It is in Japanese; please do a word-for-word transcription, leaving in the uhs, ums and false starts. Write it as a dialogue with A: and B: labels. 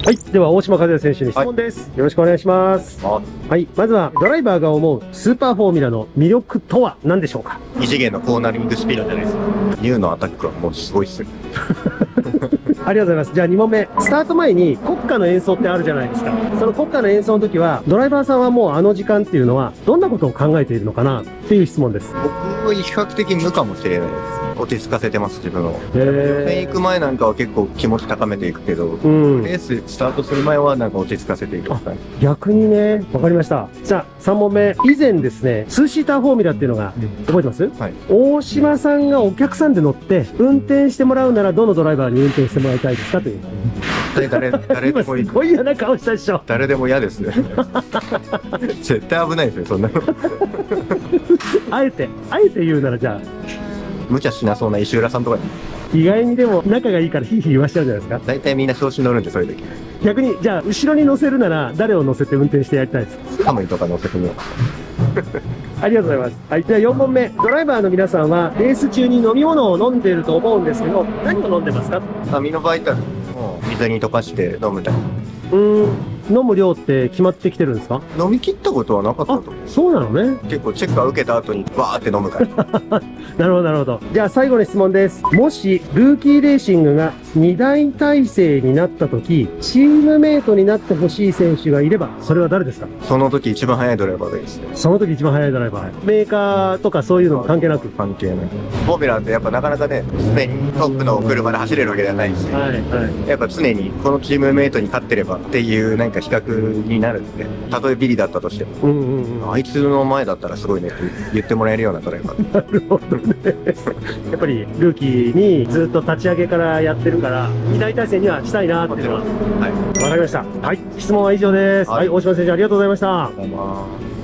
A: はい、では大島和也選手に質問です、はい、よろしくお願いします。はい、まずはドライバーが思うスーパーフォーミュラの魅力とは何でしょうか？
B: 異次元のコーナリングスピードじゃないですか。ニューのアタックはもうすごいっすよ。
A: ありがとうございます。じゃあに問目。スタート前に国歌の演奏ってあるじゃないですか。その国歌の演奏の時は、ドライバーさんはもうあの時間っていうのは、どんなことを考えているのかなっていう質問です。
B: 僕は比較的無かもしれないです。落ち着かせてます、自分を。へー。行く前なんかは結構気持ち高めていくけど、うん、レーススタートする前はなんか落ち着かせていくとか。
A: 逆にね、わかりました。じゃあさん問目。以前ですね、ツーシーターフォーミュラっていうのが、覚えてます？はい。大島さんがお客さんで乗って、運転してもらうならどのドライバーに運転してもらいたいですかという。
B: 誰、誰でもいい。
A: すごい嫌な顔したでしょ。
B: 誰でも嫌ですね。絶対危ないですよ、そんなの。
A: あえて、あえて言うならじゃあ。
B: 無茶しなそうな石浦さんとかに。
A: 意外にでも仲がいいからヒーヒー言わしちゃうんじゃないですか。
B: 大体みんな調子乗るんで、そういう時。
A: 逆に、じゃあ、後ろに乗せるなら、誰を乗せて運転してやりたいですか？
B: カムイとか乗せてみよう。
A: ありがとうございます。はい。じゃあよん問目。ドライバーの皆さんは、レース中に飲み物を飲んでいると思うんですけど、何を飲んでますか？
B: アミノバイタルを水に溶かして飲むタイプ。う
A: ーん。飲む量って決まってきてるんですか？
B: 飲み切ったことはなかったと思う。
A: そうなのね。
B: 結構チェックを受けた後にバーって飲むから。
A: なるほど、なるほど。じゃあ最後の質問です。もし、ルーキーレーシングがに大体制になった時、チームメイトになってほしい選手がいれば、それは誰ですか？
B: その時一番速いドライバーがいいですね。
A: その時一番速いドライバー。はい、メーカーとかそういうのは関係なく？
B: 関係ない。フォーミュラーってやっぱなかなかね、常にトップの車で走れるわけではないし、はいはい、やっぱ常にこのチームメイトに勝ってればっていうなんか比較になるんで、たとえビリだったとしても、うんうんうん、あいつの前だったらすごいねって言ってもらえるようなドライバー。なるほどね。
A: やっぱりルーキーにずっと立ち上げからやってるから、に大体制にはしたいなっていうのは。はい。わかりました。はい。質問は以上です。はい、はい、大島選手ありがとうございました。ありがとうございます。